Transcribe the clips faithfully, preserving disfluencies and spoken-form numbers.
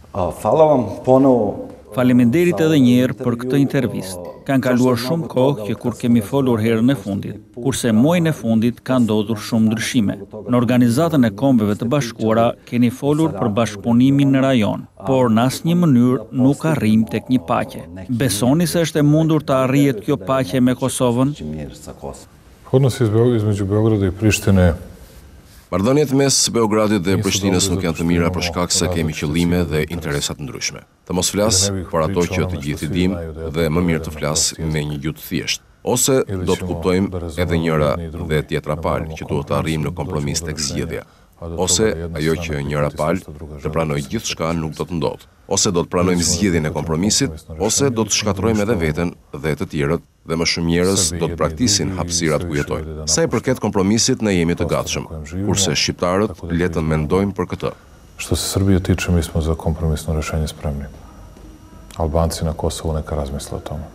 Hvala vam ponovo. Faleminderit edhe një herë për këtë intervistë. Kanë kaluar shumë kohë që kur kemi folur herën e fundit, kurse muajin e fundit ka ndodhur shumë ndryshime. Në Organizatën e Kombeve të Bashkuara keni folur për bashkëpunimin në rajon, por në asnjë mënyrë nuk arrim tek një paqe. Besoni se është e mundur të arrihet kjo paqe me Kosovën? Odnosi između Beograda i Prištine. Marrëdhëniet mes Beogradit dhe Prishtinës nuk janë të mira për shkak se kemi qëllime dhe interesa të ndryshme. Të mos flas për ato që të gjithë i dimë dhe më mirë të flas me një gjuhë të thjeshtë. Ose do të kuptojmë edhe njëra dhe tjetra palë që duhet të arrijmë në kompromis tek zgjedhja. Ose ajo që njëra palë të pranojë gjithçka nuk do të ndodhë. Ose do të pranojmë zgjedhjen e kompromisit, ose do të shkatërrojmë edhe veten dhe të tjerët, dhe më shumë njerëz do të praktisin hapësirat ku jetojnë. Sa i përket kompromisit, ne jemi të gatshëm, kurse shqiptarët le të mendojmë për këtë. Što se Srbije tiče, mi smo za kompromisno rješenje spremni. Albanci na Kosovu neka razmisle o tome.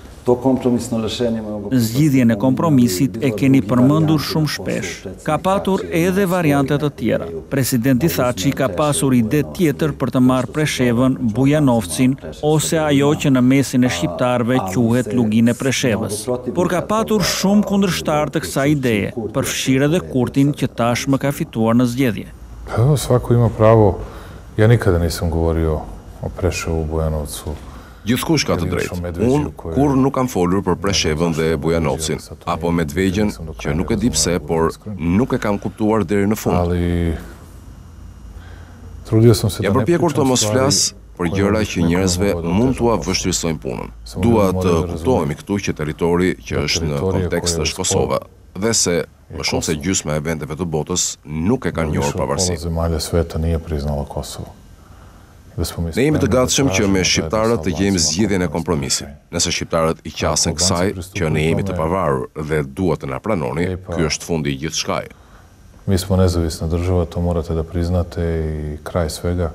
Zgjidhjen e kompromisit e keni përmendur shumë shpesh. Ka patur edhe variante të tjera. Presidenti Thaçi ka pasur ide tjetër për të marrë Preshevën, Bujanovcin ose ajo që në mesin e shqiptarëve quhet Luginë e Preshevës. Por ka patur shumë kundërshtar të kësaj ideje, përfshirë edhe Kurtin që tashmë ka fituar në zgjedhje. Evo, svako ima pravo. Ja nikada nisam govorio o Preševu, Bujanovcu. Gjithkush ka të drejtë. Unë kur nuk kam folur për Preshevën dhe Bujanovcin, apo Medvegjen, që nuk e di pse, por nuk e kam kuptuar deri në fund. Ja përpjekur të mos flas për gjëra që njerëzve mund t'ua vështirësojnë punën. Dua të kuptohemi këtu që territori që është në kontekst është Kosova, dhe se më shumë se gjysma e vendeve të botës nuk e kanë njohur pavarësinë. Ne jemi të gatshëm që me shqiptarët të gjejmë zgjidhjen e kompromisit. Nëse shqiptarët i qasen kësaj që ne jemi të pavarur dhe duhet të na pranoni, ky është fundi i gjithçkaje. Mi smo nezavisna država, to morate da priznate i kraj svega.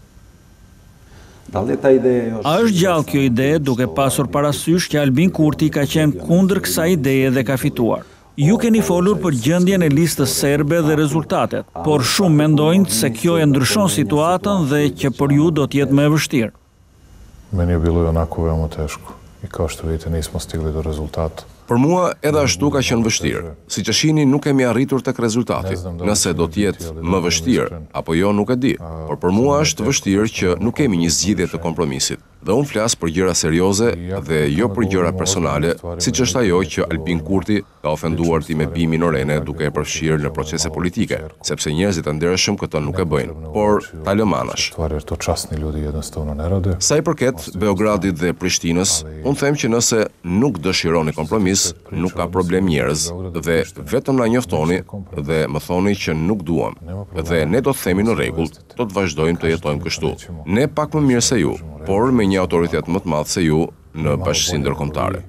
A është gjallë kjo ide duke pasur parasysh që Albin Kurti ka qenë kundër kësaj ideje dhe ka fituar? Ju keni folur për gjendjen e listës serbe dhe rezultatet, por shumë mendojnë se kjo e ndryshon situatën dhe që për ju do të jetë më e vështirë. Meni je bilo i onako veoma teško i kao što vidite nismo stigli do rezultata. Për mua edhe ashtu ka qenë vështirë. Siç e shihni, nuk kemi arritur tek rezultati. Nëse do të jetë më vështirë apo jo nuk e di, por për mua është vështirë që nuk kemi një zgjidhje të kompromisit. Dhe unë flas për gjëra serioze dhe jo për gjëra personale, siç është ajo që Albin Kurti ka ofenduar ti me bimin Orene duke e përfshirë në procese politike, sepse njerëzit e ndershëm këtë nuk e bëjnë, por ta lëm anash. Sa i përket Beogradit dhe Prishtinës, unë them që nëse nuk dëshironi kompromis, nuk ka problem njerëz dhe vetëm na njoftoni dhe më thoni që nuk duam dhe ne do të themi në rregull, do të vazhdojmë të jetojmë kështu. Ne pak më mirë se ju, por me një autoritet më të madh se ju në bashkësinë ndërkombëtare.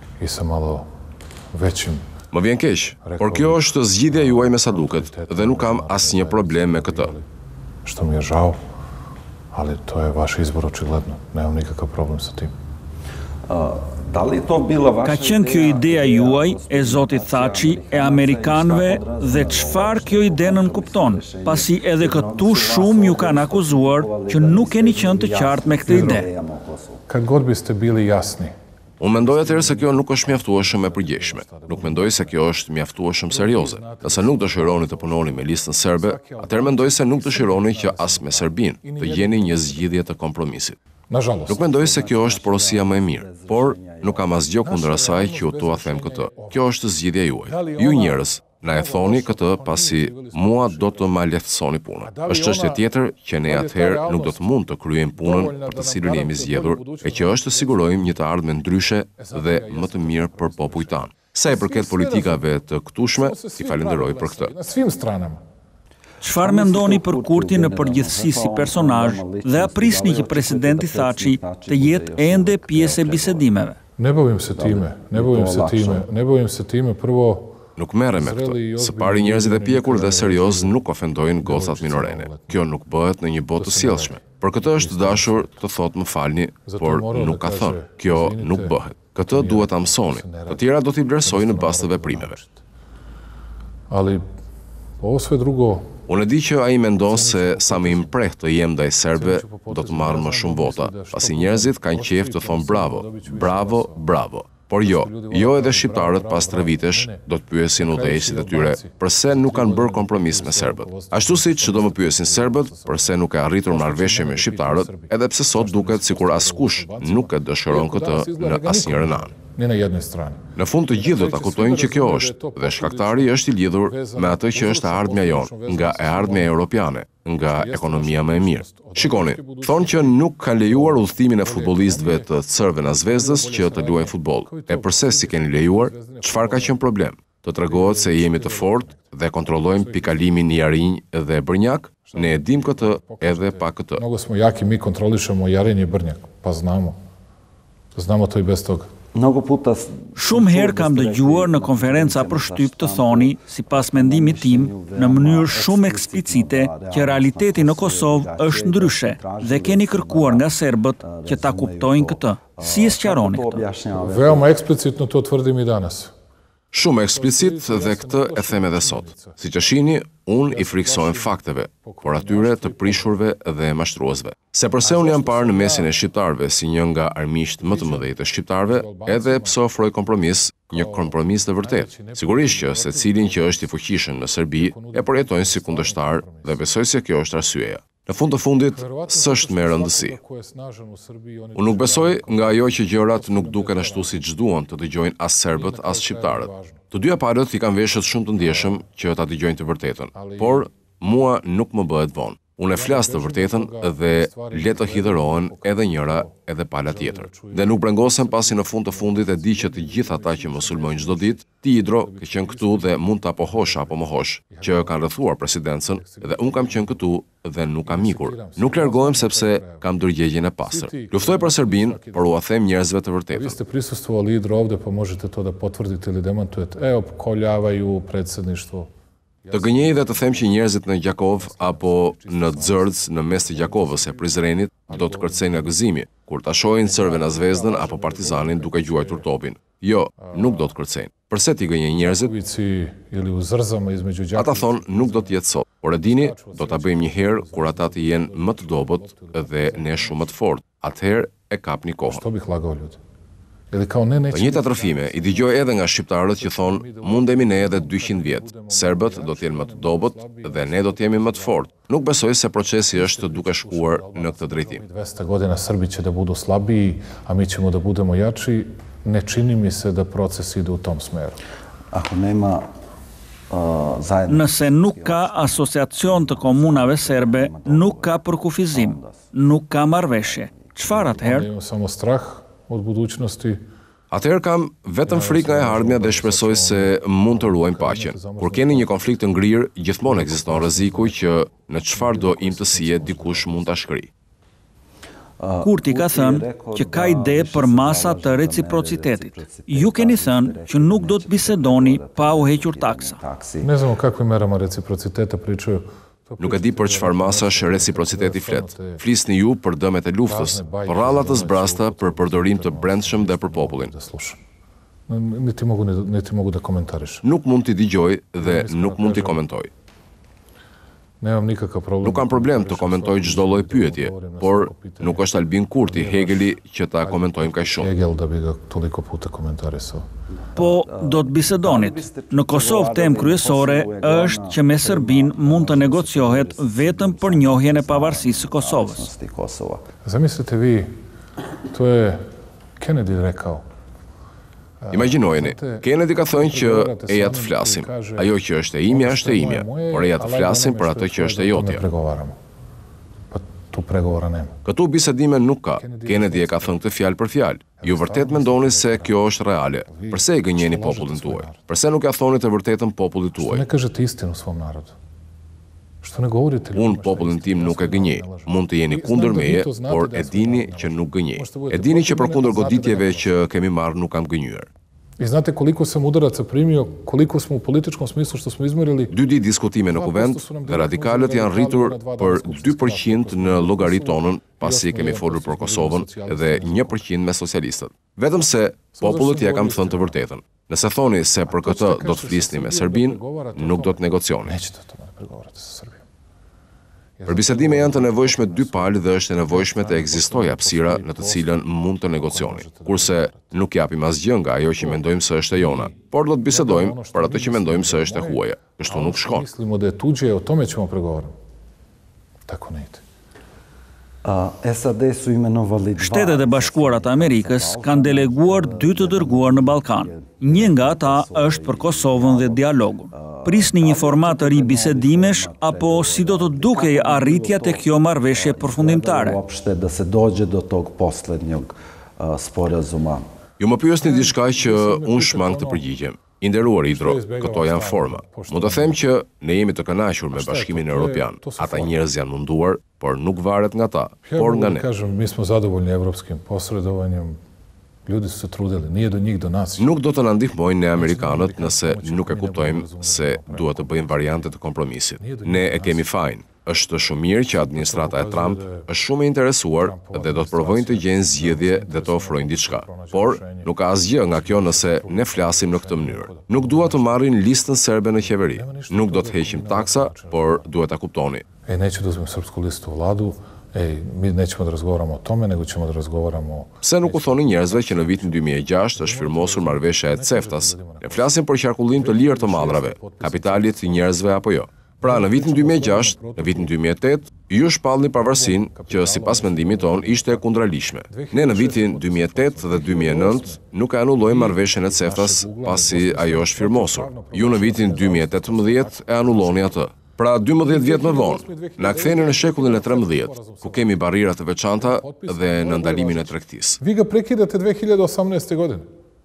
Më vjen keq, por kjo është zgjidhja juaj me sa duket dhe nuk kam asnjë problem me këtë. Što mi je žao, ali to je vaš izbor očigledno. Nemam nikakav problem sa tim. Ka qenë kjo ideja juaj, e zotit Thaçi, e Amerikanëve dhe çfarë kjo ide nënkupton, pasi edhe këtu shumë ju kanë akuzuar që nuk keni qenë të qartë me këtë ide. Kad god biste bili jasni. Unë mendoj atëherë se kjo nuk është mjaftueshëm e përgjithshme. Nuk mendoj se kjo është mjaftueshëm serioze. Nëse nuk dëshironi të punoni me listën serbe, atëherë mendoj se nuk dëshironi që as me Serbinë të jeni një zgjidhje të kompromisit. Nuk mendoj se kjo është porosia më e mirë, por nuk kam asgjë kundër asaj që ju tua them këtë. Kjo është zgjidhja juaj. Ju njerëz na e thoni këtë pasi mua do të ma lehtësoni punën. Është çështje tjetër që ne atëherë nuk do të mund të kryejmë punën për të cilën jemi zgjedhur, e që është të sigurojmë një të ardhmë ndryshe dhe më të mirë për popujt tanë. Sa i përket politikave të këtushme, i falenderoj për këtë. Çfarë mendoni për Kurtin në përgjithësi si personazh dhe a prisni që presidenti Thaçi të jetë ende pjesë e bisedimeve? Ne bavim se time, ne bavim se time, ne bavim se time, prvo Nuk merrem me këtë. Së pari njerëzit e pjekur dhe serioz nuk ofendojnë gocat minorene. Kjo nuk bëhet në një botë të sjellshme. Për këtë është dashur të thotë më falni, por nuk ka thënë. Kjo nuk bëhet. Këtë duhet ta mësoni. Të tjera do t'i vlerësojnë në bazë të veprimeve. Ali ovo sve drugo Unë e di që ai mendon se sa më impreh të jem ndaj serbëve, do të marr më shumë vota, pasi njerëzit kanë qejf të thonë bravo, bravo, bravo. Por jo, jo edhe shqiptarët pas tre vitesh do të pyesin udhëheqësit e tyre përse nuk kanë bërë kompromis me serbët. Ashtu siç do më pyesin serbët përse nuk e arritur marrëveshje me shqiptarët, edhe pse sot duket sikur askush nuk e dëshiron këtë në asnjërin anë. Ni na jednoj strani. Në fund të gjithë do ta kuptojnë që kjo është, dhe shkaktari është i lidhur me atë që është e ardhmja jonë, nga e ardhmja europiane, nga ekonomia më e mirë. Shikoni, thonë që nuk ka lejuar udhëtimin e futbollistëve të Crvena na Zvezdës që të luajnë futboll. E përse si keni lejuar? Çfarë ka qenë problem? Të tregohet se jemi të fortë dhe kontrollojmë pikalimin i Jarinj dhe Brnjak? Ne e dim këtë edhe pa këtë. Mnogo smo jaki, mi kontrolišemo Jarinj i Brnjak, pa znamo. Znamo to i bez toga. Shumë herë kam dëgjuar në konferenca për shtyp të thoni, sipas mendimit tim, në mënyrë shumë eksplicite, që realiteti në Kosovë është ndryshe dhe keni kërkuar nga serbët që ta kuptojnë këtë. Si e sqaroni këtë? Veoma eksplicitno to tvrdim i danas. Shumë eksplicit dhe këtë e them edhe sot. Si që shini, unë i friksohem fakteve, por atyre të prishurve dhe mashtruesve. Se përse unë jam parë në mesin e shqiptarve si një nga armiqt më të mëdhej të shqiptarve, edhe pse ofroj kompromis, një kompromis të vërtet. Sigurisht që secilin që është i fuqishëm në Serbi e përjetojnë si kundërshtar dhe besoj se kjo është arsyeja. Në fund të fundit, s'është me rëndësi. Unë nuk besoj nga ajo që gjërat nuk duken ashtu siç duan të dëgjojnë as serbët as shqiptarët. Të dyja palët i kanë veshët shumë të ndjeshëm që ta dëgjojnë të vërtetën, por mua nuk më bëhet vonë. Unë e flas të vërtetën dhe le të hidhërohen edhe njëra edhe pala tjetër. Dhe nuk brengosem pasi në fund të fundit e di që të gjithë ata që më sulmojnë çdo ditë, ti Idro ke qenë këtu dhe mund ta pohosh apo mohosh, që kanë rrethuar presidencën dhe unë kam qenë këtu dhe nuk kam ikur. Nuk largohem sepse kam dërgjegjen e pastër. Luftoj për Serbinë, por u a them njerëzve të vërtetën. Vi ste prisustvovali Idro ovde, pa možete to da potvrdite ili demantujete. E opkoljavaju predsjedništvo. Të gënjej dhe të them që njerëzit në Gjakov apo në Dzërc në mes të Gjakovës e Prizrenit do të kërcejnë nga gëzimi, kur ta shohin Crvena Zvezdën apo Partizanin duke gjuajtur topin. Jo, nuk do të kërcejnë. Përse ti gënjej njerëzit? Ata thonë nuk do të jetë sot, por e dini, do ta bëjmë një herë kur ata të jenë më të dobët dhe ne shumë më të fortë. Atëherë e kapni kohën. Što bih lagao ljudi? Të njëjta trafime i dëgjoj edhe nga shqiptarët që thonë mundemi ne edhe dyqind vjet. Serbët do të jenë më të dobët dhe ne do të jemi më të fortë. Nuk besoj se procesi është duke shkuar në këtë drejtim. dvesta godina Srbi će da budu slabiji, a mi ćemo da budemo jači. Ne čini mi se da proces ide u tom smeru. Ako nema Nëse nuk ka asociacion të komunave serbe, nuk ka përkufizim, nuk ka marrëveshje. Çfarë atëherë? Imam samo strah od budućnosti. Atëherë kam vetëm frikë nga e ardhmja dhe shpresoj se mund të ruajmë paqen. Kur keni një konflikt të ngrirë, gjithmonë ekziston rreziku që në çfarë do imtësie dikush mund ta shkrijë. Kurti ka thënë që ka ide për masa të reciprocitetit. Ju keni thënë që nuk do të bisedoni pa u hequr taksa. Ne znamo kakvim merama reciprociteta pričaju. Nuk e di për çfarë masash reciprociteti flet. Flisni ju për dëmet e luftës, për rrallat të zbrasta, për përdorim të brendshëm dhe për popullin. Niti mogu, niti mogu da komentarišem. Nuk mund t'i dëgjoj dhe nuk mund t'i komentoj. Nemam nikakav problem. Nuk kam problem të komentoj çdo lloj pyetje, por nuk është Albin Kurti, Hegeli që ta komentojmë kaq shumë. Hegel da bi ga toliko puta komentarisao. Po, do të bisedonit. Në Kosovë temë kryesore është që me Serbinë mund të negociohet vetëm për njohjen e pavarësisë së Kosovës. Zamislite vi, to je Kennedy rekao. Imagjinojeni, Kennedy ka thënë që eja të flasim. Ajo që është e imja është e imja, por eja të flasim për atë që është e jotja. Pa tu pregovora nema. Këtu bisedime nuk ka. Kennedy e ka thënë këtë fjalë për fjalë. Ju vërtet mendoni se kjo është reale. Përse e gënjeni popullin tuaj? Përse nuk ja thoni të vërtetën popullit tuaj? Što ne kažete istinu svom narodu? Što ne govorite ljudima? Unë popullin tim nuk e gënjej. Mund të jeni kundër meje, por e dini që nuk gënjej. E dini që për kundër goditjeve që kemi marrë nuk kam gënjyer. I znate koliko sam udaraca primio, koliko smo u političkom smislu što smo izmerili? Dy ditë diskutime në kuvend dhe radikalët janë rritur për dy përqind në llogaritë tonën pasi kemi folur për Kosovën dhe një përqind me socialistët. Vetëm se popullët ja kam thënë të vërtetën. Nëse thoni se për këtë do të flisni me Serbinë, nuk do të negocioni. Nećete to. pregovarate sa Srbijom. Për bisedime janë të nevojshme dy palë dhe është e nevojshme të ekzistojë hapësira në të cilën mund të negocioni. Kurse nuk japim asgjë nga ajo që mendojmë se është e jona, por do të bisedojmë për atë që mendojmë se është e huaja. Kështu nuk shkon. Mislimo da je tuđe, o tome ćemo pregovarati. Tako ne ide. Shtetet e Bashkuara të Amerikës kanë deleguar dy të dërguar në Ballkan. Një nga ata është për Kosovën dhe dialogun. Prisni një format të ri bisedimesh apo si do të dukej arritja te kjo marrëveshje përfundimtare? Ju më pyesni diçka që unë shmang të përgjigjem. I nderuar Idro, këto janë forma. Mund të them që ne jemi të kënaqur me Bashkimin Evropian. Ata njerëz janë munduar, por nuk varet nga ta, por nga ne. Kažem, mi smo zadovoljni evropskim posredovanjem. Ljudi su se trudili, nije do njih do nas. Nuk do të na ndihmojnë ne amerikanët nëse nuk e kuptojmë se duhet të bëjmë variante të kompromisit. Ne e kemi fajin. Është shumë mirë që administrata e Trump është shumë e interesuar dhe do të provojnë të gjejnë zgjedhje dhe të ofrojnë diçka. Por nuk ka asgjë nga kjo nëse ne flasim në këtë mënyrë. Nuk dua të marrin listën serbe në qeveri. Nuk do të heqim taksa, por duhet ta kuptoni. E neću da uzmem srpsku listu u vladu. Ej, mi nećemo da razgovaramo o tome, nego ćemo da razgovaramo... Pse nuk u thoni njerëzve që në vitin dy mijë e gjashtë është firmosur marrëveshja e CEFTA-s? Ne flasim për qarkullim të lirë të madrave, kapitalit të njerëzve apo jo. Pra, në vitin dy mijë e gjashtë, në vitin dy mijë e tetë, ju shpallni pavarësinë që sipas mendimit ton ishte e kundralishme. Ne në vitin dy mijë e tetë dhe dy mijë e nëntë nuk e anullojmë marrëveshjen e CEFTA-s pasi ajo është firmosur. Ju në vitin dy mijë e tetëmbëdhjetë e anulloni atë. Pra dymbëdhjetë vjet më vonë, na ktheni në shekullin e trembëdhjetë, ku kemi barrira të veçanta dhe në ndalimin e tregtisë. Vi ga prekidate dve hiljade e osamnaeste. godine.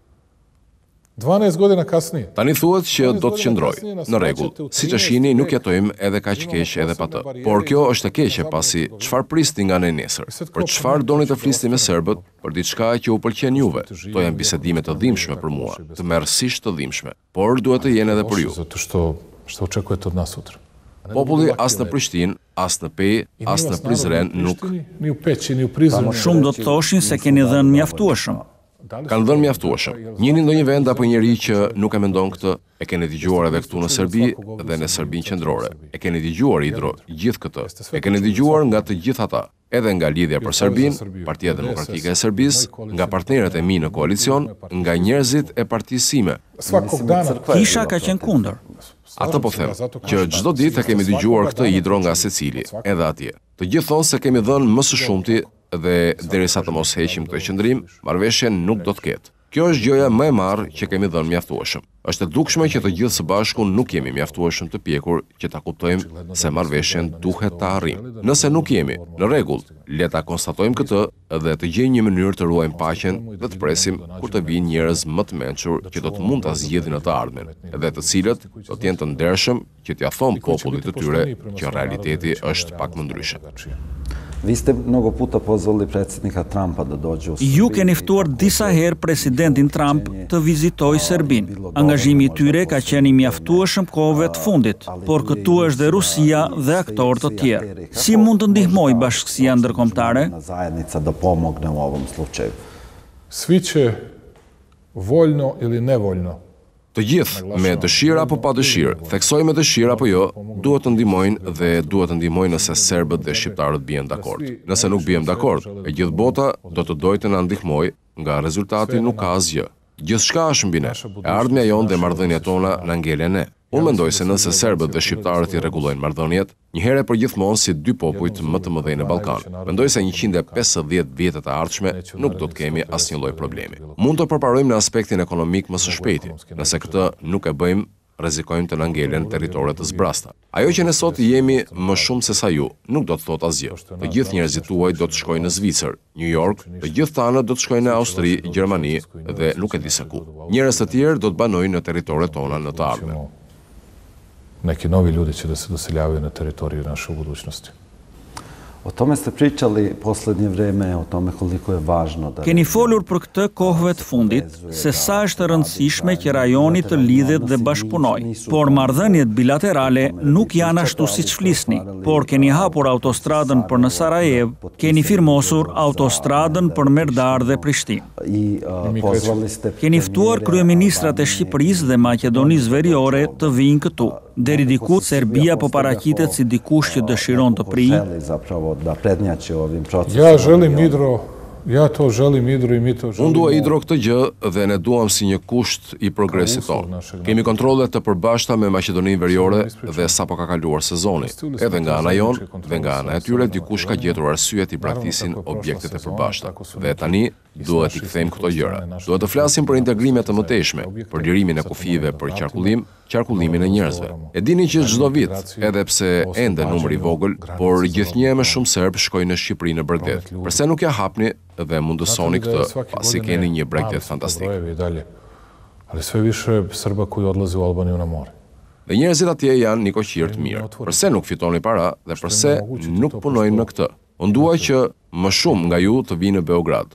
dvanaest godina kasnije. Tani thuhet që do të qëndrojë. Në rregull, siç e shihni, nuk jetojmë edhe kaq keq edhe pa të. Por kjo është e keqe pasi çfarë prisni nga ne nesër? Për çfarë doni të flisni me serbët? Për diçka që u pëlqen juve. To janë bisedime të dhimbshme për mua, të merrsisht të dhimbshme, por duhet të jenë edhe për ju. Zato što što očekujete od nas sutra. Populli as në Prishtinë, as në Pej, as në Prizren nuk. Ni u Peći, ni u Prizrenu. Shumë do të thoshin se keni dhënë mjaftueshëm. Kanë dhënë mjaftueshëm. Njëni ndonjë vend apo njëri që nuk e mendon këtë, e keni dëgjuar edhe këtu në Serbi dhe në Serbinë qendrore. E keni dëgjuar Idro gjithë këtë. E keni dëgjuar nga të gjithë ata, edhe nga Lidhja për Serbinë, Partia Demokratike e Serbisë, nga partnerët e mi në koalicion, nga njerëzit e partisë sime. Kisha ka qenë kundër. Atë po them, që çdo ditë e kemi dëgjuar këtë Idro nga secili, edhe atje. Të gjithë thonë se kemi dhënë më së shumti dhe derisa të mos heqim këtë qendrim, marrëveshjen nuk do të ketë. Kjo është gjëja më e marrë që kemi dhënë mjaftueshëm. Është e dukshme që të gjithë së bashku nuk jemi mjaftueshëm të pjekur që ta kuptojmë se marrëveshjen duhet ta arrijmë. Nëse nuk jemi, në rregull, le ta konstatojmë këtë dhe të gjejmë një mënyrë të ruajmë paqen dhe të presim kur të vinë njerëz më të mençur që do të mund ta zgjidhin në të ardhmen, dhe të cilët do të jenë të ndershëm që t'ia thonë popullit të tyre që realiteti është pak më ndryshe. Vi ste mnogo puta pozvali predsjednika Trumpa da dođe u Srbiju. Ju keni ftuar disa herë presidentin Trump të vizitojë Serbinë. Angazhimi i tyre ka qenë i mjaftueshëm kohëve të fundit, por këtu është dhe Rusia dhe aktorë të tjerë. Si mund të ndihmojë bashkësia ndërkombëtare? Zajednica da pomogne u ovom slučaju. Svi će voljno ili nevoljno. Të gjithë, me dëshirë apo pa dëshirë, theksoj me dëshirë apo jo, duhet të ndihmojnë dhe duhet të ndihmojnë nëse serbët dhe shqiptarët bien dakord. Nëse nuk bien dakord, e gjithë bota do të dojë të na ndihmojë, nga rezultati nuk ka asgjë. Gjithçka është mbi ne. E ardhmja jonë dhe marrëdhëniet tona na ngelen ne. Unë mendoj se nëse serbët dhe shqiptarët i rregullojnë marrëdhëniet, një herë përgjithmonë si dy popujt më të mëdhenj në Ballkan. Mendoj se njëqind e pesëdhjetë vjetët e ardhshme nuk do të kemi asnjë lloj problemi. Mund të përparojmë në aspektin ekonomik më së shpejti. Nëse këtë nuk e bëjmë, rrezikojmë të na ngelen territore të zbrasta. Ajo që ne sot jemi më shumë se sa ju, nuk do të thotë asgjë. Të gjithë njerëzit tuaj do të shkojnë në Zvicër, New York, të gjithë tanët do të shkojnë në Austri, Gjermani dhe nuk e di se ku. Njerëz të tjerë do të banojnë në teritoret tona në të ardhmen. Neki novi ljudi će da se doseljavaju na teritoriju naše u budućnosti. O tome ste pričali poslednje vreme, o tome koliko je važno da... Keni folur për këtë kohëve të fundit, se sa është rëndësishme që rajoni të lidhet dhe bashkëpunoj, por marrëdhëniet bilaterale nuk janë ashtu siç flisni, por keni hapur autostradën për në Sarajevo, keni firmosur autostradën për Merdar dhe Prishtinë. I uh, pozvali ste... Keni ftuar kryeministrat e Shqipërisë dhe Maqedonisë Veriore të vinë këtu. Deri diku, Serbia po paraqitet si dikush që dëshiron të prijë. Ja želim Idro, ja to želim Idro i mi to želimo. Unë dua Idro këtë gjë dhe ne duam si një kusht i progresit tonë. Kemi kontrole të përbashkëta me Maqedoninë Veriore dhe sapo ka kaluar sezoni. Edhe nga ana jonë dhe nga ana e tyre dikush ka gjetur arsye të braktisin objektet e përbashkëta. Dhe tani duhet i kthejmë këto gjëra. Duhet të flasim për integrime të mëtejshme, për lirimin e kufive për qarkullim, qarkullimin e njerëzve. E dini që çdo vit, edhe pse ende numri i vogël, por gjithnjë më shumë serb shkojnë në Shqipëri në Bregdet. Përse nuk ja hapni dhe mundësoni këtë, pasi keni një Bregdet fantastik. Ali sve više Srba koji odlaze u Albaniju na more. Dhe njerëzit atje janë një koqirë të mirë. Përse nuk fitoni para dhe përse nuk punojnë në këtë? Unë dua që më shumë nga ju të vinë në Beograd.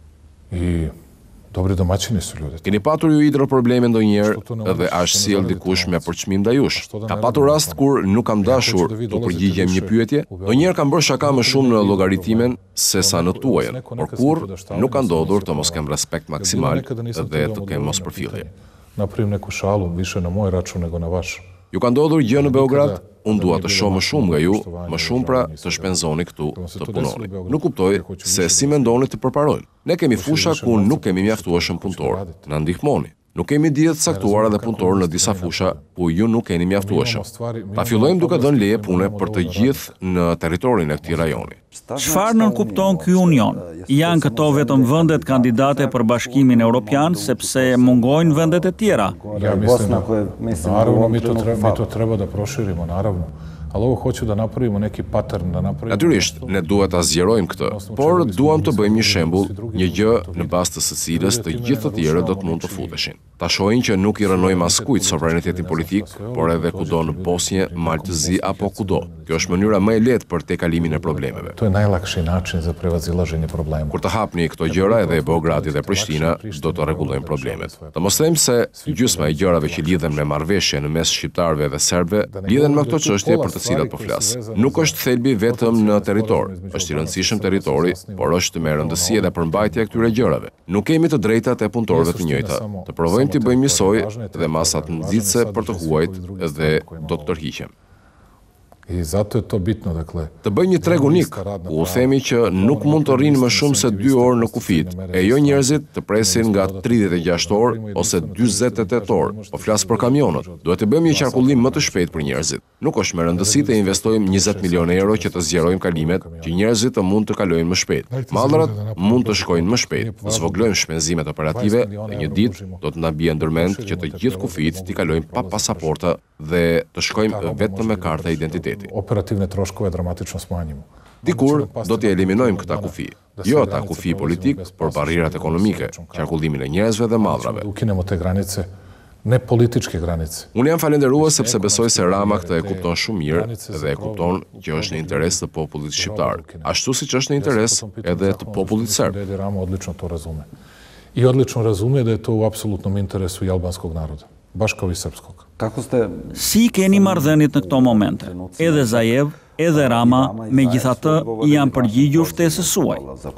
I dobri domaćini su ljudi. Keni patur ju Idro probleme ndonjëherë dhe është sjell dikush me përçmim ndaj jush. Ka patur rast kur nuk kam dashur të përgjigjem një pyetje, ndonjëherë kam bërë shaka më shumë në llogaritimin se sa në tuajën, por kur nuk ka ndodhur të mos kem respekt maksimal dhe të kem mos përfillje. Napravim neku šalu, više na moj račun nego na vaš. Ju ka ndodhur gjë në Beograd? Unë dua të shoh më shumë nga ju, më shumë pra të shpenzoni këtu, të punoni. Nuk kuptoj se si mendoni të përparojmë. Ne kemi fusha ku nuk kemi mjaftueshëm punëtor. Na ndihmoni. Nuk kemi dije të caktuara dhe punëtor në disa fusha ku ju nuk keni mjaftueshëm. Ta fillojmë duke dhënë leje pune për të gjithë në territorin e këtij rajoni. Çfarë nënkupton ky union? Janë këto vetëm vendet kandidate për Bashkimin Evropian sepse mungojnë vendet e tjera. Ja mislim da, naravno mi to, treba, mi to treba da proširimo, naravno. Ali ovo hoću da napravimo neki pattern, da napravimo... Natyrisht, ne duhet ta zgjerojmë këtë, por duam të bëjmë një shembull, një gjë në bazë të së cilës të gjithë të tjerët do të mund të futeshin. Ta shohin që nuk i rënojmë askujt sovranitetin politik, por edhe kudo në Bosnjë, Maltëzi apo kudo. Kjo është mënyra më e lehtë për tejkalimin e problemeve. To je najlakši način za prevazilaženje problema. Kur të hapni këto gjëra edhe Beogradi dhe Prishtina, do të rregullojmë problemet. Të mos them se gjysma e gjërave që lidhen me marrëveshje në mes shqiptarëve dhe serbëve, lidhen me këto çështje për të cilat po flas. Nuk është thelbi vetëm në territor, është i rëndësishëm territori, por është me rëndësi edhe përmbajtja e këtyre gjërave. Nuk kemi të drejtat e punëtorëve të njëjta. Të provojmë të bëjmë njësoj dhe masat nxitse për të huajt dhe do të tërhiqem. I zato je to bitno, dakle. Të bëjmë një treg unik, ku u themi që nuk mund të rrinë më shumë se dy orë në kufit, e jo njerëzit të presin nga tridhjetë e gjashtë orë ose dyzet e tetë orë, po flas për kamionët. Duhet të bëjmë një qarkullim më të shpejt për njerëzit. Nuk është me rëndësi të investojmë njëzet milionë euro që të zgjerojmë kalimet, që njerëzit të mund të kalojnë më shpejt. Mallrat mund të shkojnë më shpejt. Të zvoglojmë shpenzimet operative dhe një ditë do të na bie ndërmend që të gjithë kufit t'i kalojmë pa pasaporta dhe të shkojmë vetëm me karta identiteti. Operativne troškove dramatično smanjimo. Dikur do t'i eliminojmë këta kufi. Jo ata kufi politik, por barrierat ekonomike, qarkullimin e njerëzve dhe mallrave. Ukinemo te granice, ne političke granice. Unë jam falendërues sepse besoj se Rama këtë e kupton shumë mirë dhe e kupton që është në interes të popullit shqiptar, ashtu siç është në interes edhe të popullit serb. Rama odlično to razume. I odlično razume da je to u apsolutnom interesu i albanskog naroda, baš kao i srpskog. Si keni marrëdhëniet në këto momente? Edhe Zajev, edhe Rama, megjithatë janë përgjigjur ftesës suaj.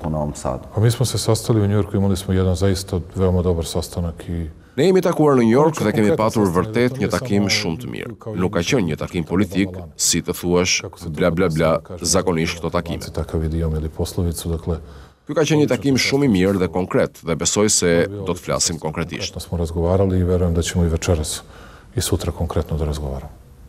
Pa mi smo se sastali u Njujorku, imali smo jedan zaista veoma dobar sastanak i Ne jemi takuar në New York dhe kemi patur vërtet një takim shumë të mirë. Nuk ka qenë një takim politik, si të thuash, bla bla bla, zakonisht këto takime. Takav idiom ili poslovicu, dakle. Ky ka qenë një takim shumë i mirë dhe konkret dhe besoj se do të flasim konkretisht. Smo razgovarali i verujem da ćemo i večeras i sutra konkretno da razgovaramo.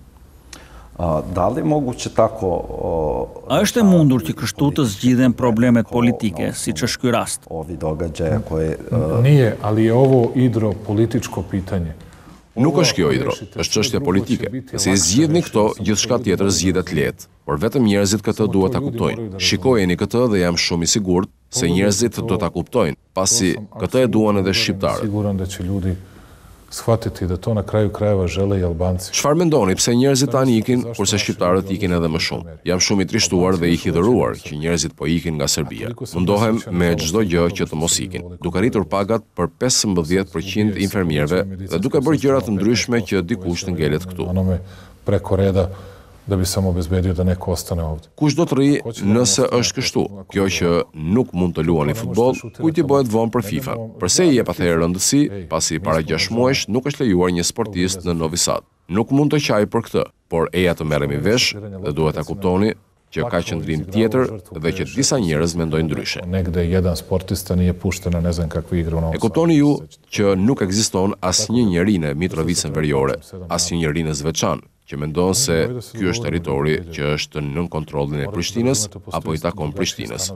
Da li moguće tako... A është e mundur që kështu të zgjidhen problemet politike, si që është ky rast? Ovi događaja koje... Nije, ali je ovo Idro političko pitanje. Nuk është kjo Idro, është çështje politike. Se i zgjidhni këto, gjithçka tjetër zgjidhet lehtë, por vetëm njerëzit këtë duhet ta kuptojnë. Shikojeni këtë dhe jam shumë i sigurt se njerëzit do ta kuptojnë, pasi këtë e duan edhe shqiptarët. Siguran da će ljudi shvatiti da to na kraju krajeva žele i Albanci. Çfarë mendoni pse njerëzit tani ikin kurse shqiptarët ikin edhe më shumë? Jam shumë i trishtuar dhe i hidhëruar që njerëzit po ikin nga Serbia. Mundohem me çdo gjë që të mos ikin, duke rritur pagat për pesëmbëdhjetë përqind infermierëve dhe duke bërë gjëra të ndryshme që dikush të ngelet këtu. Onome preko reda da bi samo obezbedio da neko ostane ovdje. Kush do të rri nëse është kështu? Kjo që nuk mund të luani futboll, kujt i bëhet vonë për FIFA. Përse i jep atëherë rëndësi, pasi para gjashtë muajsh nuk është lejuar një sportist në Novi Sad? Nuk mund të qaj për këtë, por eja të merremi vesh dhe duhet ta kuptoni që ka qëndrim tjetër dhe që disa njerëz mendojnë ndryshe. Negde jedan sportista nije pušten na ne znam kakvu igru na E kuptoni ju që nuk ekziston asnjë njeri në Mitrovicën Veriore, asnjë njeri në Zveçan, që mendon se ky është territori që është nën kontrollin e Prishtinës apo i takon Prishtinës.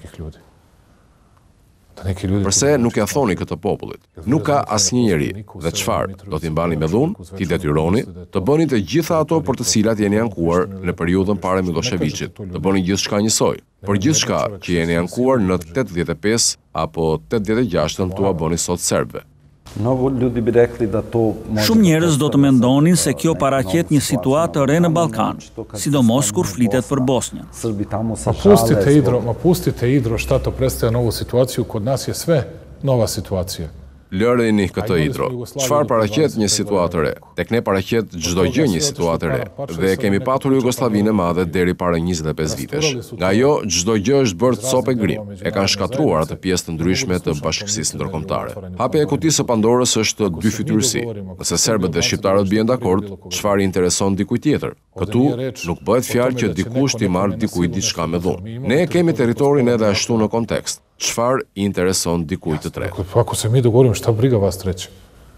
Përse nuk ja thoni këtë popullit? Nuk ka asnjë njeri dhe çfarë do t'i mbani me dhunë, t'i detyroni të bëni të gjitha ato për të cilat jeni ankuar në periudhën para Miloševićit, të bëni gjithçka njësoj. Për gjithçka që jeni ankuar në tetëdhjetë e pesë apo tetëdhjetë e gjashtë tua bëni sot serbëve. Mnogo ljudi bi rekli da to može... Shumë njerëz do të mendonin se kjo paraqet një situatë të re në Ballkan, sidomos kur flitet për Bosnjën. Srbi tamo se Ma pustite Idro, ma pustite Idro šta to predstavlja novu situaciju, kod nas je sve nova situacija. Lëreni këtë Idro. Çfarë paraqet një situatë e re? Tek ne paraqet çdo gjë një situatë e re. Dhe kemi patur Jugosllavinë e madhe deri para njëzet e pesë vitesh. Nga ajo çdo gjë është bërë copë grim. E kanë shkatruar atë pjesë të ndryshme të bashkësisë ndërkombëtare. Hapja e kutisë së Pandorës është dy fytyrësi. Nëse serbët dhe shqiptarët bien dakord, çfarë intereson dikujt tjetër? Këtu nuk bëhet fjalë që dikush t'i marrë dikujt diçka me dhunë. Ne kemi territorin edhe ashtu në kontekst. Çfarë intereson dikujt të tretë? Ako se mi dogovorimo, šta briga vas treće?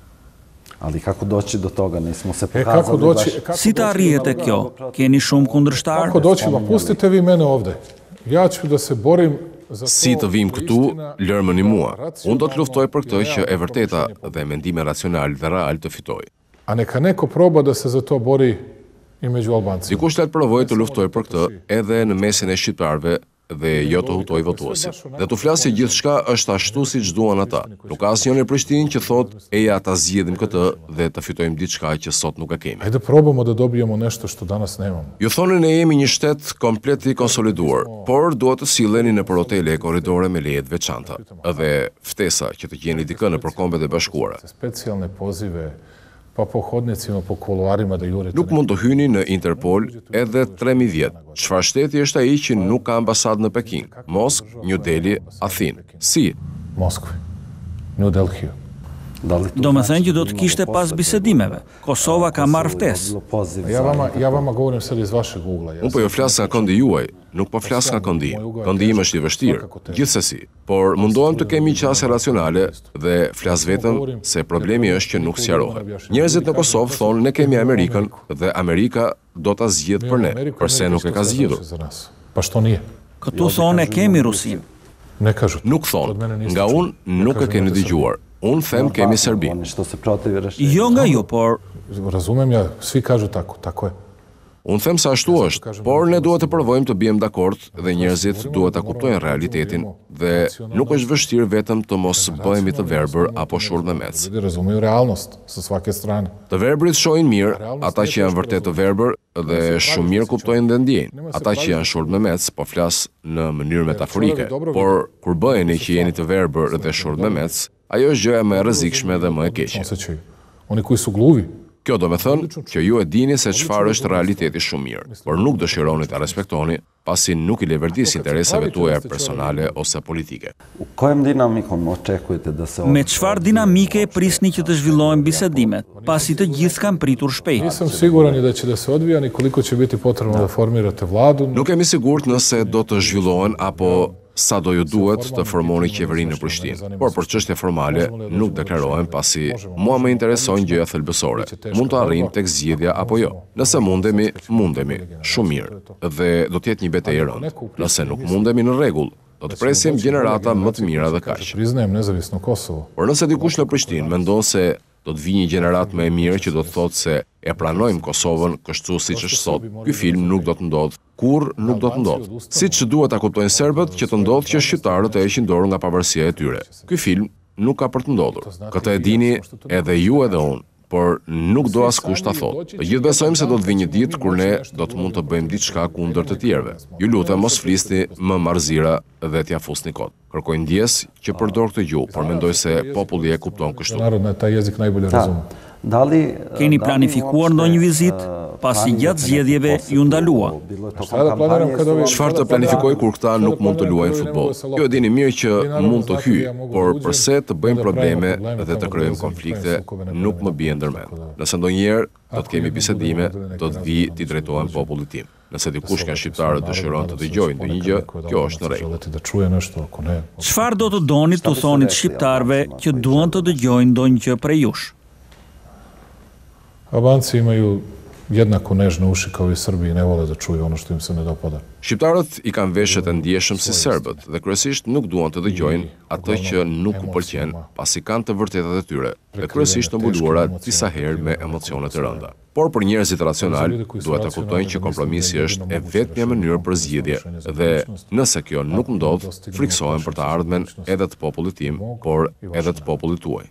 Ali kako doći do toga, nismo se E kako pokazali doći, baš... kako Si të arrihet e kjo? Keni shumë kundërshtar? Kako doći, ma pustite vi mene ovde. Ja ću da se borim za to. Si të vim këtu, lërmëni mua. Unë do të luftoj për këtë që e vërteta dhe mendime racional dhe real të fitoj. A neka neko proba da se za to bori i među Albancima. Dikush të provoj të luftoj për këtë edhe në mesin e shqiptarëve dhe jo të hutoj votuesit. Dhe të flasë gjithçka është ashtu siç duan ata. Nuk ka asnjë në Prishtinë që thotë eja ta zgjidhim këtë dhe të fitojmë diçka që sot nuk e kemi. Ajde probamo da dobijemo nešto što danas nemamo. Ju thonë ne jemi një shtet komplet i konsoliduar, por duhet të silleni në për hotele e korridore me leje të veçanta. Edhe ftesa që të gjeni dikë në Kombet e Bashkuara. Specijalne pozive pa po hodnicima, po kuluarima da jurite. Nuk mund të hyni në Interpol edhe tre mijë vjet. Çfarë shteti është ai që nuk ka ambasadë në Peking? Moskë, New Delhi, Athinë. Si? Moskvi, New Delhi. Do me thënë që do të kishte pas bisedimeve. Kosova ka marrë ftesë. Ja vama, ja vama govorim sad iz vašeg ugla. Unë po jo flas nga këndi juaj, nuk po flas nga këndi im. Këndi im është i vështirë, gjithsesi. Por mundohem të kemi qasje racionale dhe flas vetëm se problemi është që nuk sqarohet. Njerëzit në Kosovë thonë ne kemi Amerikën dhe Amerika do ta zgjidh për ne, përse nuk e ka zgjidhur. Pa što nije? Këtu thonë e kemi Rusin. Ne kažu. Nuk thonë, nga unë nuk e keni dëgjuar. Unë them kemi Serbinë. Jo nga ju, por Razumem ja, svi kažu tako, tako je. Unë them se ashtu është, por ne duhet të provojmë të bijem dakord dhe njerëzit duhet ta kuptojnë realitetin dhe nuk është vështirë vetëm të mos bëhemi të verbër apo shurmëmec. Ljudi razumeju realnost sa svake strane. Të verbrit shohin mirë, ata që janë vërtet të verbër dhe shumë mirë kuptojnë dhe ndjejnë. Ata që janë shurmëmec po flas në mënyrë metaforike, por kur bëheni që jeni të verbër dhe shurmëmec, ajo është gjëja më e rrezikshme dhe më e keqe. Oni koji su gluvi. Kjo do me thënë që ju e dini se çfarë është realiteti shumë mirë, por nuk dëshironi ta respektoni, pasi nuk i leverdis interesave tuaja personale ose politike. Kojim dinamikom očekujete da se... Me çfarë dinamike e prisni që të zhvillohen bisedimet, pasi të gjithë kanë pritur shpejt? Nisam siguran i da će da se odvija ni koliko će biti potrebno da formirate vladu. Nuk jemi sigurt nëse do të zhvillohen apo sa do ju duhet të formoni qeverinë në Prishtinë. Por për çështje formale nuk deklarohen pasi mua më interesojnë gjëja thelbësore. Mund të arrijmë tek zgjidhja apo jo. Nëse mundemi, mundemi. Shumë mirë. Dhe do të jetë një betejë e rëndë. Nëse nuk mundemi, në rregull. Do të presim gjenerata më të mira dhe kaq. Priznajem nezavisno Kosovo. Por nëse dikush në Prishtinë mendon se do të vijë një gjenerat më e mirë që do të thotë se e pranojmë Kosovën kështu siç është sot, ky film nuk do të ndodh, kurrë nuk do të ndodh. Siç duhet ta kuptojnë serbët që të ndodh që shqiptarët e heqin dorë nga pavarësia e tyre. Ky film nuk ka për të ndodhur. Këtë e dini edhe ju edhe unë, por nuk do askush ta thotë. Të gjithë besojmë se do të vijë një ditë kur ne do të mund të bëjmë diçka kundër të tjerëve. Ju lutem mos flisni më marrëzira dhe t'ia fusni kot. Kërkoj ndjes që përdor këtë gjuhë, por mendoj se populli e kupton kështu. Narod na taj jezik najbolje razume. Dali... Keni planifikuar ndonjë vizitë? pasi gjatë zgjedhjeve ju ndalua. Çfarë të planifikoj kur këta nuk mund të luajnë futboll? Ju e dini mirë që mund të hyjë, por përse të bëjmë probleme dhe të krijojmë konflikte nuk më bie ndërmend. Nëse ndonjëherë do të kemi bisedime, do të vi t'i drejtohem popullit tim. Nëse dikush nga shqiptarët dëshiron të dëgjojë ndonjë gjë, kjo është në rregull. Çfarë do të doni të thonit shqiptarëve që duan të dëgjojnë ndonjë gjë prej jush? Albanci imaju jednako nežne uši kao i Srbi i ne vole da čuju ono što im se ne dopada. Shqiptarët i kanë veshët e ndjeshëm si serbët dhe kryesisht nuk duan të dëgjojnë atë që nuk u pëlqen, pasi kanë të vërtetat e tyre, dhe kryesisht të mbuluara disa herë me emocione të rënda. Por për njerëzit racional, duhet të kuptojnë që kompromisi është e vetmja mënyrë për zgjidhje dhe nëse kjo nuk ndodh, friksohen për të ardhmen edhe të popullit tim, por edhe të popullit tuaj.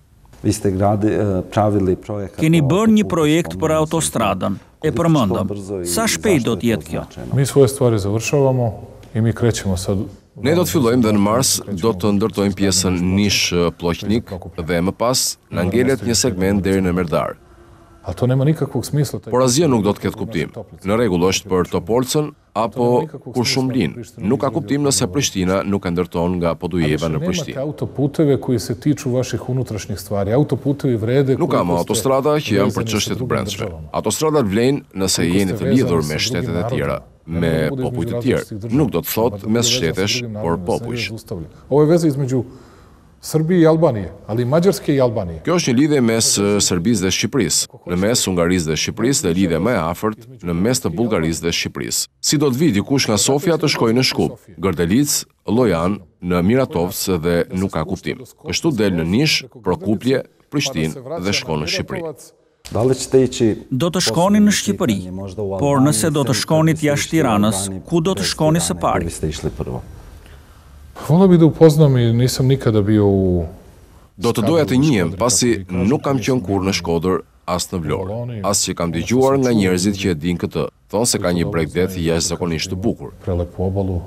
Keni bërë një projekt për autostradën, e përmendëm. Sa shpejt do të jetë kjo? Mi svoje stvari završavamo i mi krećemo sad. Ne do të fillojmë dhe në mars do të ndërtojmë pjesën Niš-Ploqnik dhe më pas na ngelet një segment deri në Merdar. A to nema nikakvog smisla. Por asgjë nuk do të ketë kuptim. Në rregull është për Topolcën apo Kuršumlin. Nuk ka kuptim nëse Prishtina nuk e ndërton nga Podujeva në Prishtinë. Autoputeve koji se tiču vaših unutrašnjih stvari. Autoputevi vrede. Nuk ka më autostrada që janë për çështje të brendshme. Autostradat vlen nëse jeni të lidhur me shtetet e tjera, me popujt e tjerë. Nuk do të thotë mes shtetesh, por popujsh. Ovo je veza između Srbije i Albanije, ali i Mađarske i Albanije. Kjo është një lidhje mes Serbisë dhe Shqipërisë, në mes Hungarisë dhe Shqipërisë dhe lidhje më e afërt në mes të Bullgarisë dhe Shqipërisë. Si do të vi dikush nga Sofia të shkojë në Shkup, Gërdelic, Llojan, në Miratovc dhe nuk ka kuptim. Kështu del në Nish, Prokuplje, Prishtinë dhe shkon në Shqipëri. Do të shkoni në Shqipëri, por nëse do të shkonit jashtë Tiranës, ku do të shkoni së pari? Volio bih da upoznam i nisam nikada bio u... Do të doja të njihem, pasi nuk kam qenë kur në Shkodër, as në Vlorë, as që kam dëgjuar nga njerëzit që e din këtë, thonë se ka një bregdet jashtëzakonisht të bukur. Prelepu obalu.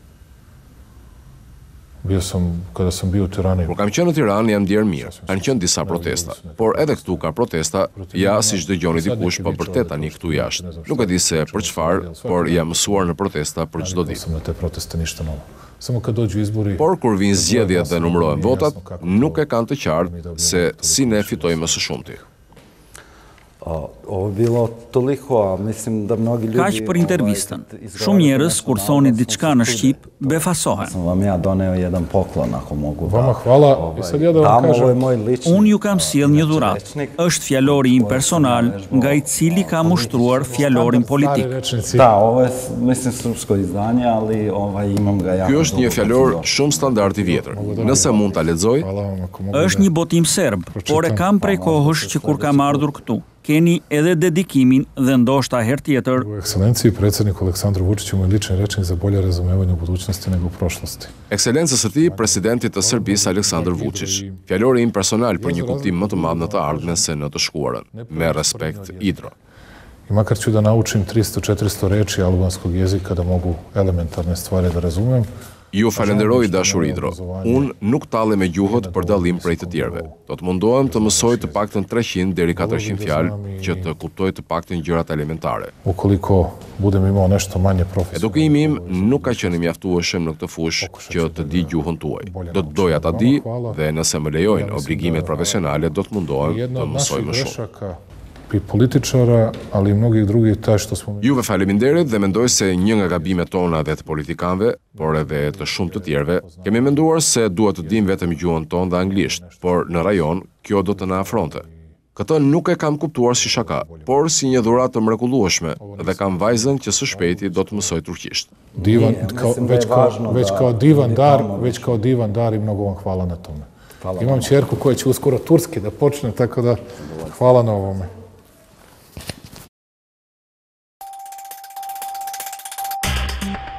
Bio sam, kada sam bio u Tirani. Kur kam qenë në Tiranë jam ndjerë mirë, kanë qenë disa protesta, por edhe këtu ka protesta, ja si që dëgjoni dikush për vërtet tani këtu jashtë. Nuk e di se për çfarë, por jam mësuar në protesta për çdo ditë. Sam na te proteste ništa novo. Samo kad dođu izbori. Por kur vinë zgjedhjet dhe numërohen votat, nuk e kanë të qartë se si ne fitojmë së shumti. Kaq për intervistën. Shumë njerëz kur thoni diçka në shqip, befasohen. Vama hvala i sad ja da vam kažem. Unë ju kam sjell një dhuratë. Është fjalori im personal, nga i cili kam ushtruar fjalorin politik. Da, ovo je, mislim, srpsko izdanje, ali ovaj, imam ga jako. Ky është një fjalor shumë standard i vjetër. Nëse mund ta lexoj. Është një botim serb, por e kam prej kohësh që kur kam ardhur këtu. Keni edhe dedikimin dhe ndoshta herë tjetër. U ekscelenciji predsjedniku Aleksandru Vučiću moj lični rečnik za bolje razumevanje budućnosti nego prošlosti. Ekscelencës së tij, presidentit të Serbisë Aleksandar Vučić. Fjalori im personal për një kuptim më të madh në të ardhmen se në të shkuarën. Me respekt, Idro. I makar ću da naučim tristo četiristo reči albanskog jezika da mogu elementarne stvari da razumem. Ju falenderoj dashur Idro. Unë nuk tallem me gjuhët për dallim prej të tjerëve. Do të mundohem të mësoj të paktën treqind deri katërqind fjalë që të kuptoj të paktën gjërat elementare. Ukoliko budem imao nešto manje profesionalno. Edukimi im nuk ka qenë i mjaftueshëm në këtë fushë që të di gjuhën tuaj. Do të doja ta di dhe nëse më lejojnë obligimet profesionale do të mundohem të mësoj më shumë. I političara, ali i mnogih drugih taj što smo... Juve faleminderit dhe mendoj se një nga gabimet tona dhe të politikanëve, por edhe të shumë të tjerëve, kemi menduar se duhet të dim vetëm gjuhën tonë dhe anglisht, por në rajon kjo do të na afronte. Këtë nuk e kam kuptuar si shaka, por si një dhuratë të mrekullueshme dhe kam vajzën që së shpejti do të mësoj turqisht. Divan, kao, već, kao, već kao divan dar, već kao divan dar i mnogo vam hvala na tome. Imam ćerku koja će uskoro turski da počne, tako da hvala na ovome. Thank you.